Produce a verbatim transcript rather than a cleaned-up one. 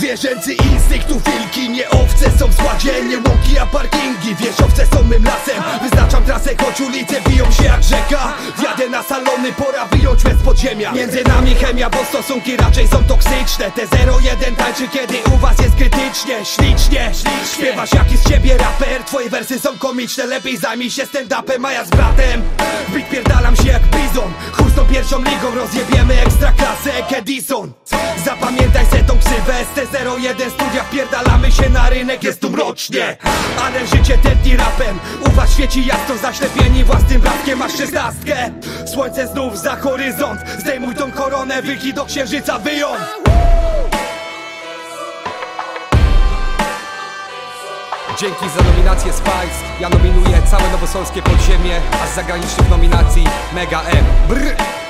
Zwierzęcy instynktów wilki, nie owce są zgładzienie, łąki a parkingi, wieżowce są mym lasem. Wyznaczam trasę, choć ulice biją się jak rzeka. Wjadę na salony, pora wyjąć bez podziemia. Między nami chemia, bo stosunki raczej są toksyczne. T zero jeden tańczy, kiedy u was jest krytycznie. Ślicznie, śpiewasz jaki z ciebie raper, twoje wersy są komiczne. Lepiej zajmij się stand-upem, a ja z bratem w beat pierdalam się jak bizon. Chuj z tą pierwszą ligą, rozjebiemy ekstraklasę jak Edison. Zapamiętaj se tą ksywę, z T zero jeden studia wpierdalamy się na rynek, jest tu mrocznie. Ale życie tętni rapem, u was świeci jasno, zaślepieni własnym blaskiem. Masz szesnastkę, słońce znów za horyzont. Zdejmuj tą koronę, wyki do księżyca wyją. Dzięki za nominację Spice. Ja nominuję całe nowosolskie podziemie, a z zagranicznych nominacji Mega M. Brr.